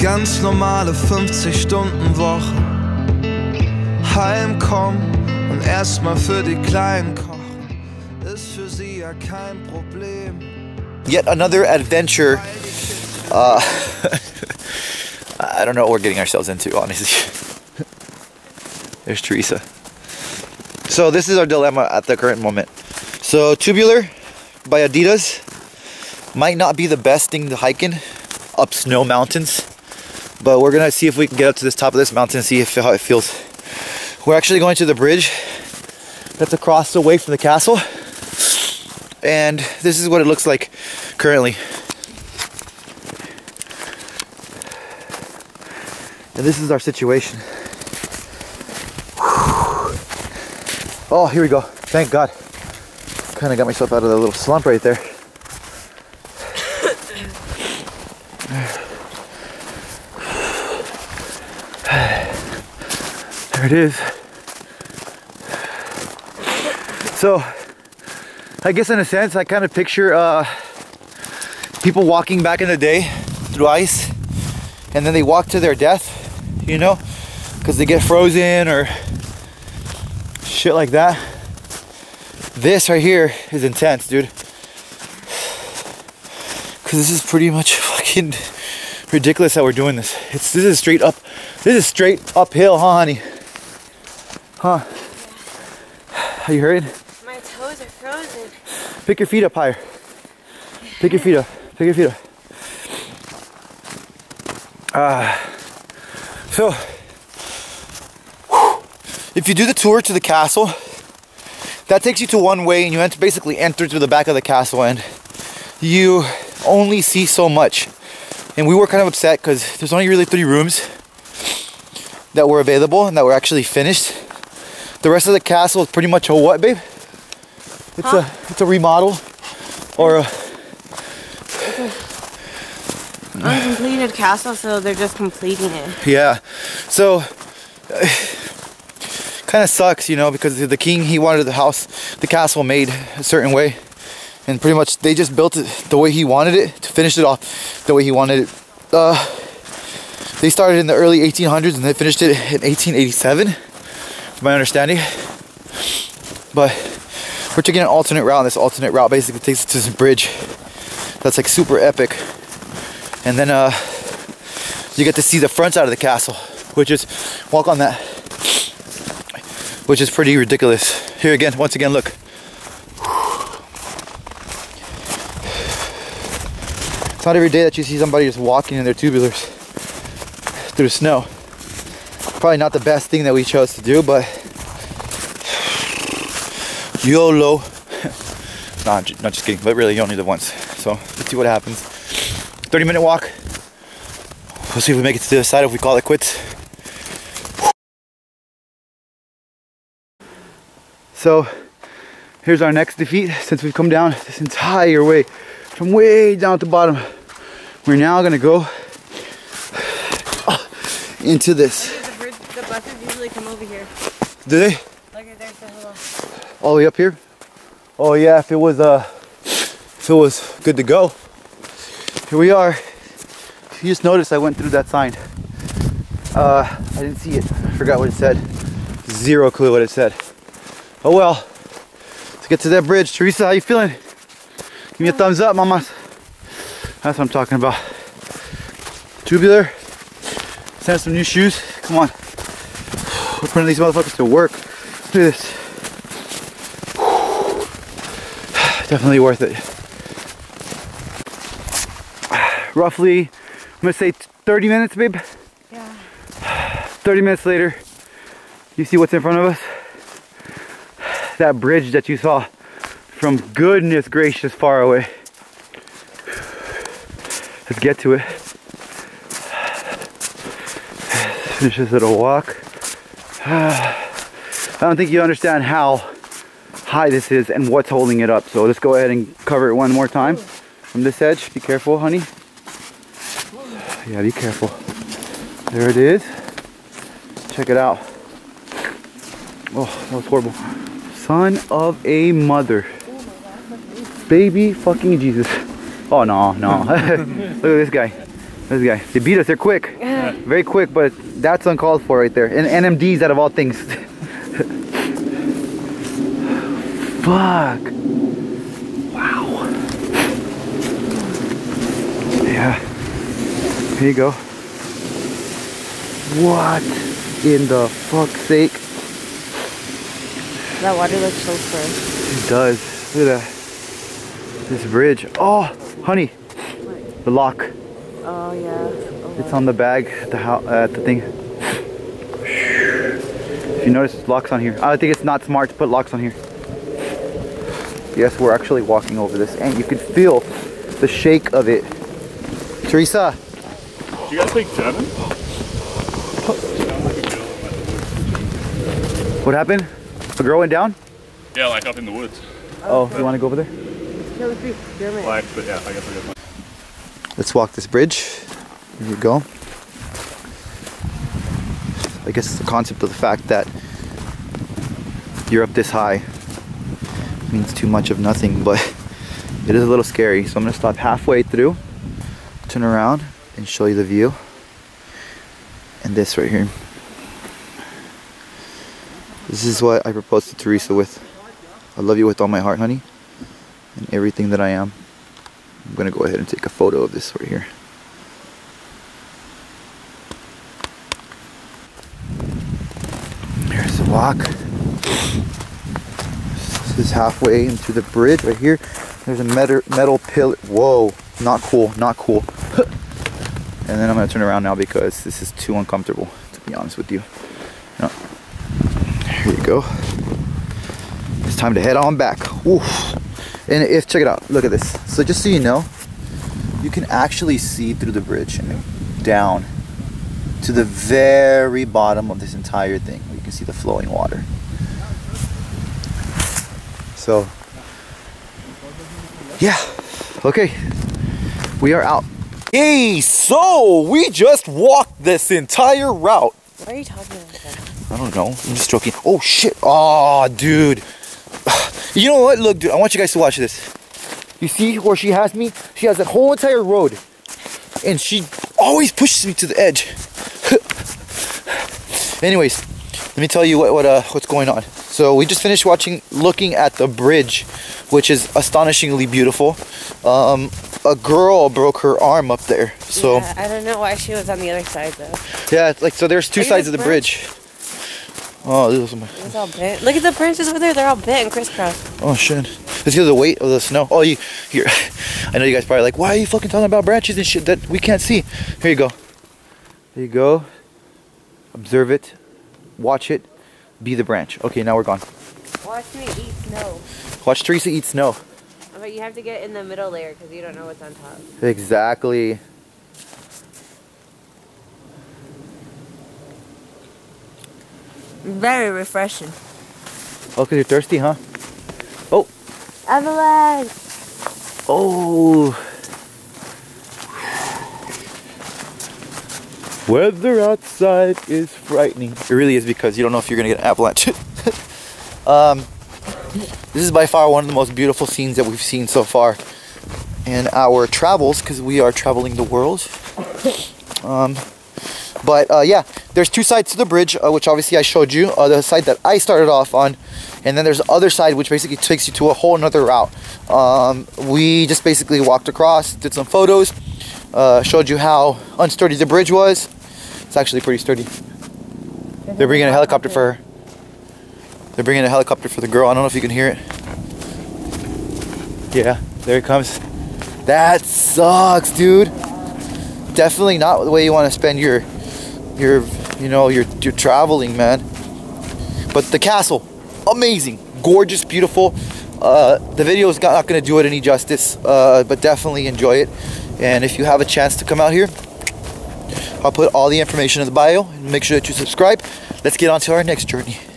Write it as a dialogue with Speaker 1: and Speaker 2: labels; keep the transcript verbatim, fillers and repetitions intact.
Speaker 1: ganz normale fünfzig Stunden Woche. Heimkommen und erstmal für die Kleinen kochen, ist für sie ja kein Problem.
Speaker 2: Yet another adventure. Uh, I don't know what we're getting ourselves into, honestly. There's Teresa. So this is our dilemma at the current moment. So Tubular by Adidas might not be the best thing to hike in up snow mountains, but we're gonna see if we can get up to this top of this mountain and see if how it feels. We're actually going to the bridge that's across the way from the castle, and this is what it looks like currently. And this is our situation. Oh, here we go. Thank God. Kind of got myself out of the little slump right there. There it is. So, I guess in a sense, I kind of picture uh, people walking back in the day through ice, and then they walk to their death, you know, because they get frozen or shit like that. This right here is intense, dude. Because this is pretty much fucking ridiculous how we're doing this. It's this is straight up. This is straight uphill, huh, honey? Huh? Are you hurried?
Speaker 3: My toes are frozen.
Speaker 2: Pick your feet up higher. Pick your feet up. Pick your feet up. Ah. Uh, so, if you do the tour to the castle, that takes you to one way, and you have to basically enter through the back of the castle, and you only see so much. And we were kind of upset because there's only really three rooms that were available and that were actually finished. The rest of the castle is pretty much a what, babe? It's huh? a it's a remodel or a
Speaker 3: it's a uncompleted castle, so they're just completing it.
Speaker 2: Yeah. So uh, kind of sucks, you know, because the king, he wanted the house, the castle made a certain way, and pretty much they just built it the way he wanted it, to finish it off the way he wanted it. Uh, they started in the early eighteen hundreds and they finished it in eighteen eighty-seven, from my understanding. But we're taking an alternate route, and this alternate route basically takes us to this bridge that's like super epic. And then uh, you get to see the front side of the castle, which is, walk on that, which is pretty ridiculous. Here again, once again, look. It's not every day that you see somebody just walking in their tubulars through the snow. Probably not the best thing that we chose to do, but YOLO. No, I'm just, not just kidding, but really you only live once. So let's see what happens. thirty minute walk. We'll see if we make it to the other side, if we call it quits. So here's our next defeat since we've come down this entire way from way down at the bottom. We're now gonna go into this.
Speaker 3: The, bird, the buses usually come over here.
Speaker 2: Do they?
Speaker 3: Look at there's the hello.
Speaker 2: All the way up here? Oh yeah, if it was uh if it was good to go. Here we are. You just noticed I went through that sign. Uh I didn't see it. I forgot what it said. Zero clue what it said. Oh well. Let's get to that bridge. Teresa, how you feeling? Give me a thumbs up, mamas. That's what I'm talking about. Tubular. Let's have some new shoes. Come on. We're putting these motherfuckers to work. Look at this. Definitely worth it. Roughly, I'm gonna say thirty minutes, babe.
Speaker 3: Yeah.
Speaker 2: thirty minutes later, you see what's in front of us? That bridge that you saw from goodness gracious far away. Let's get to it. Finish this little walk. I don't think you understand how high this is and what's holding it up. So let's go ahead and cover it one more time. From this edge, be careful, honey. Yeah, be careful. There it is. Check it out. Oh, that was horrible. Son of a mother. Baby fucking Jesus. Oh, no, no. Look at this guy. This guy. They beat us, they're quick. Very quick, but that's uncalled for right there. And N M Ds out of all things. Fuck. Wow. Yeah. Here you go. What in the fuck's sake?
Speaker 3: That water looks so clear.
Speaker 2: It does. Look at that. This bridge. Oh, honey. The lock.
Speaker 3: Oh yeah. Oh,
Speaker 2: It's on the bag, the how uh, the thing. If you notice, locks on here. I think it's not smart to put locks on here. Yes, we're actually walking over this, and you can feel the shake of it. Teresa.
Speaker 4: Do you guys speak German?
Speaker 2: What happened? A girl went down?
Speaker 4: Yeah, like up in the woods.
Speaker 2: Oh, you want to go over there?
Speaker 3: No, it's speak German.
Speaker 4: Like, but yeah, I guess I guess.
Speaker 2: Let's walk this bridge. Here you go. I guess it's the concept of the fact that you're up this high means too much of nothing, but it is a little scary. So I'm gonna stop halfway through, turn around, and show you the view. And this right here. This is what I proposed to Teresa with. I love you with all my heart, honey, and everything that I am. I'm gonna go ahead and take a photo of this right here. Here's the walk. This is halfway into the bridge right here. There's a metal metal pillar. Whoa, not cool, not cool. And then I'm gonna turn around now because this is too uncomfortable, to be honest with you. No. Here you go. It's time to head on back. Oof. And if, check it out, look at this. So just so you know, you can actually see through the bridge and down to the very bottom of this entire thing. You can see the flowing water. So, yeah, okay, we are out. Hey, so we just walked this entire route.
Speaker 3: What are you talking about?
Speaker 2: I don't know, I'm just joking. Oh shit, oh dude. You know what, look dude, I want you guys to watch this. You see where she has me? She has that whole entire road. And she always pushes me to the edge. Anyways, let me tell you what, what uh, what's going on. So we just finished watching, looking at the bridge, which is astonishingly beautiful. Um, a girl broke her arm up there. So
Speaker 3: yeah, I don't know why she was on the other side though.
Speaker 2: Yeah, it's like, so there's two sides of the bridge. Oh, this is my...
Speaker 3: It's all bent. Look at the branches over there. They're all bent and crisscrossed.
Speaker 2: Oh shit! It's because of the weight of the snow. Oh, you here? I know you guys probably like, why are you fucking talking about branches and shit that we can't see? Here you go. There you go. Observe it, watch it, be the branch. Okay, now we're gone.
Speaker 3: Watch me eat snow.
Speaker 2: Watch Teresa eat snow.
Speaker 3: But you have to get in the middle layer because you don't know what's on top.
Speaker 2: Exactly.
Speaker 3: Very refreshing.
Speaker 2: Oh, because you're thirsty, huh? Oh.
Speaker 3: Avalanche.
Speaker 2: Oh. Weather outside is frightening. It really is, because you don't know if you're gonna get an avalanche. um, this is by far one of the most beautiful scenes that we've seen so far in our travels, because we are traveling the world. Um, but uh, yeah, there's two sides to the bridge, uh, which obviously I showed you. Uh, the side that I started off on, and then there's the other side, which basically takes you to a whole nother route. Um, we just basically walked across, did some photos, uh, showed you how unsturdy the bridge was. It's actually pretty sturdy. They're bringing a helicopter for her. They're bringing a helicopter for the girl. I don't know if you can hear it. Yeah, there it comes. That sucks, dude. Definitely not the way you want to spend your, your, you know, your, your traveling, man. But the castle, amazing, gorgeous, beautiful. Uh, the video is not going to do it any justice, uh, but definitely enjoy it. And if you have a chance to come out here, I'll put all the information in the bio, and make sure that you subscribe. Let's get on to our next journey.